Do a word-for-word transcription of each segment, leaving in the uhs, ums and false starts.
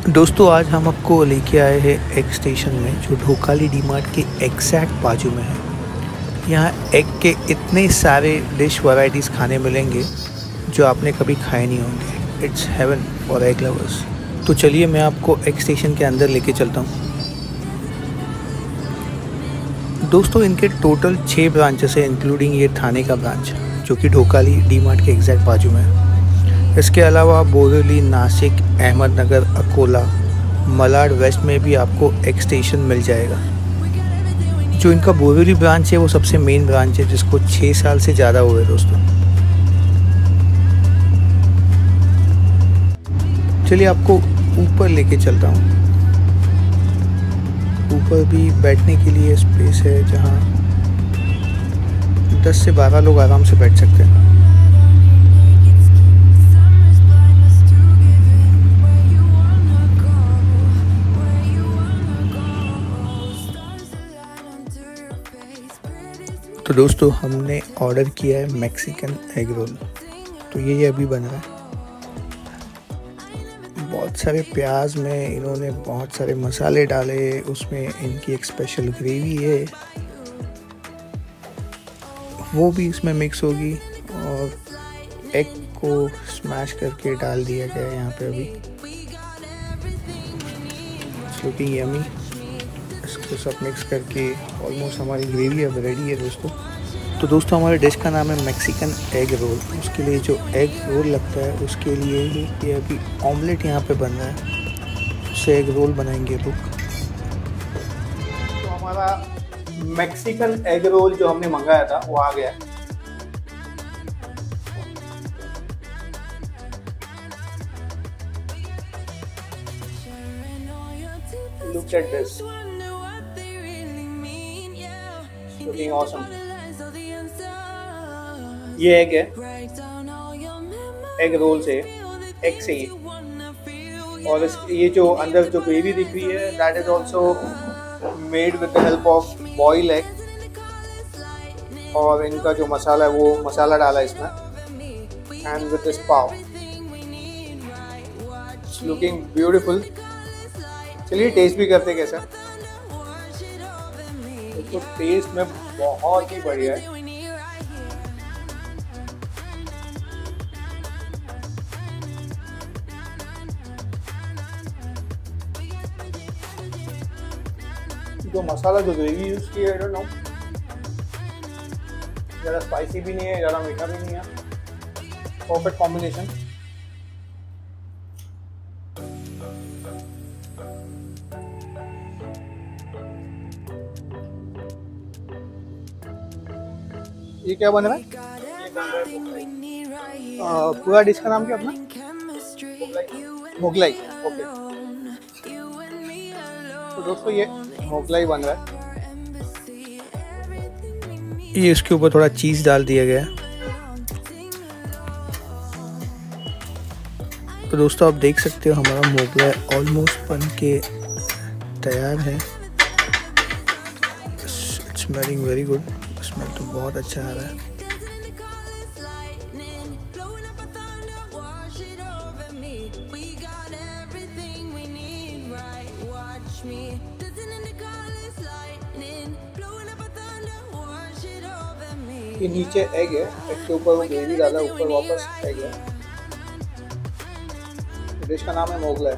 दोस्तों आज हम आपको लेके आए हैं एग स्टेशन में, जो ढोकाली डी मार्ट के एग्जैक्ट बाजू में है। यहाँ एग के इतने सारे डिश वैरायटीज़ खाने मिलेंगे जो आपने कभी खाए नहीं होंगे। It's heaven for egg lovers. तो चलिए मैं आपको एग स्टेशन के अंदर लेके चलता हूँ। दोस्तों इनके टोटल छः ब्रांचेस है, इंक्लूडिंग ये थाने का ब्रांच जो कि ढोकाली डी मार्ट के एग्जैक्ट बाजू में है। इसके अलावा बोरेवली, नासिक, अहमदनगर, अकोला, मलाड वेस्ट में भी आपको एग स्टेशन मिल जाएगा। जो इनका बोरेवली ब्रांच है वो सबसे मेन ब्रांच है, जिसको छः साल से ज़्यादा हुए दोस्तों। चलिए आपको ऊपर लेके चलता हूँ। ऊपर भी बैठने के लिए स्पेस है, जहाँ दस से बारह लोग आराम से बैठ सकते हैं। तो दोस्तों हमने ऑर्डर किया है मैक्सिकन एग रोल। तो ये ये अभी बन रहा है। बहुत सारे प्याज में इन्होंने बहुत सारे मसाले डाले, उसमें इनकी एक स्पेशल ग्रेवी है वो भी इसमें मिक्स होगी, और एग को स्मैश करके डाल दिया गया है यहाँ पे। अभी लुकिंग यमी। इसको सब मिक्स करके ऑलमोस्ट हमारी ग्रेवी अब रेडी है दोस्तों। तो दोस्तों हमारे डिश का नाम है मैक्सिकन एग रोल। उसके लिए जो एग रोल लगता है उसके लिए ही ये अभी ऑमलेट यहाँ पे बन रहा है, उससे एग रोल बनाएंगे लोग। तो हमारा मैक्सिकन एग रोल जो हमने मंगाया था वो आ गया है। Look at this. Looking awesome. ये एग है, एग रोल से, एग से ही। और इस ये जो अंदर जो ग्रेवी दिख रही है that is also made with the help of boil egg. और इनका जो मसाला है वो मसाला डाला है इसमें, and with this pav. It's looking beautiful. चलिए टेस्ट भी करते कैसा। तो टेस्ट में बहुत ही बढ़िया है। जो मसाला जो ग्रेवी यूज की है, आई डोंट नो, ज़्यादा स्पाइसी भी नहीं है, ज़्यादा मीठा भी नहीं है। Perfect combination. ये क्या बन रहा है? आ, पूरा डिश का नाम क्या अपना? मोगलाई। ओके। तो दोस्तों ये मोगलाई बन रहा है। ये इसके ऊपर थोड़ा चीज़ डाल दिया गया। तो दोस्तों आप देख सकते हो हमारा मोगलाई ऑलमोस्ट बन के तैयार है। It's smelling very good. Smell तो बहुत अच्छा आ रहा है। ये नीचे एग है, एग के ऊपर वो ग्रेवी डाला, ऊपर वापस एग है। डिश का नाम है मोगलाई।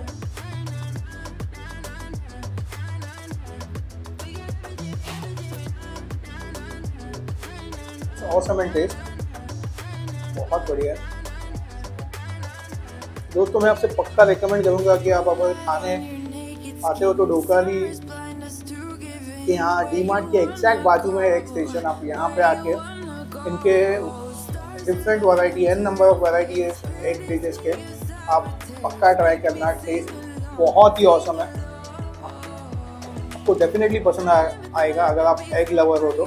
ऑसम एंड टेस्ट बहुत बढ़िया है दोस्तों। मैं आपसे पक्का रिकमेंड करूंगा कि आप अगर खाने आते हो तो ढोकाली के यहाँ डी मार्ट के एग्जैक्ट बाजू में एग स्टेशन, आप यहाँ पे आके इनके different variety, an number of variety है एग डिशेस के, आप पक्का ट्राई करना। टेस्ट बहुत ही ऑसम है, आपको डेफिनेटली पसंद आएगा अगर आप एग लवर हो तो।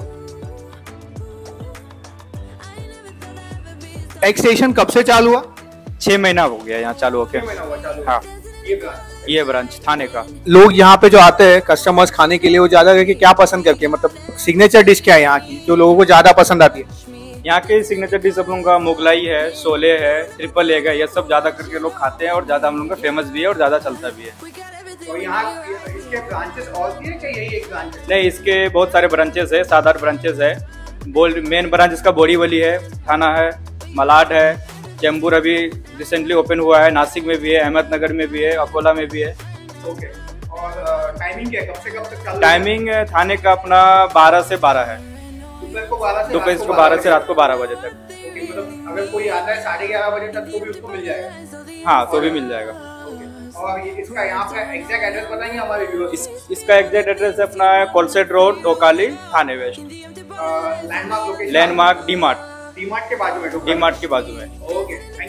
एग स्टेशन कब से चालू हुआ? छह महीना हो गया यहाँ चालू होके। हाँ, ये ब्रांच थाने का। लोग यहाँ पे जो आते हैं कस्टमर्स खाने के लिए, वो ज्यादा करके क्या पसंद करके, मतलब सिग्नेचर डिश क्या है यहाँ की जो लोगों को ज्यादा पसंद आती है? यहाँ के सिग्नेचर डिश हम लोगों का मुगलाई है, शोले है, ट्रिपल एग है, ये सब ज़्यादा करके लोग खाते हैं और ज़्यादा हम लोगों का फेमस भी है और ज़्यादा चलता भी है। और यहाँ इसके ब्रांचेस और भी है क्या, यही एक ब्रांच है? नहीं, इसके बहुत सारे ब्रांचेस है, सात आठ ब्रांचेस है। बोल मेन ब्रांच इसका बोरीवली है, थाना है, मलाड है, चैम्बूर अभी रिसेंटली ओपन हुआ है, नासिक में भी है, अहमदनगर में भी है, अकोला में भी है। ओके। और टाइमिंग क्या है, कब से कब तक चालू? टाइमिंग थाने का अपना बारह से बारह है, दोपहर को बारह से दोपहर को बारह से रात को बारह बजे तक। ओके, मतलब अगर कोई आता है साढ़े ग्यारह बजे तक तो भी उसको मिल जाएगा? हाँ, तो भी मिल जाएगा। और ये इसका यहाँ का एग्जैक्ट एड्रेस बताएंगे हमारे व्यूअर्स? इस, इसका एग्जैक्ट एड्रेस अपना है Kolshet road, Dhokali, Thane west. Landmark location? Landmark D Mart, D Mart के बाजू में? डी मार्ट के बाजू में। ओके।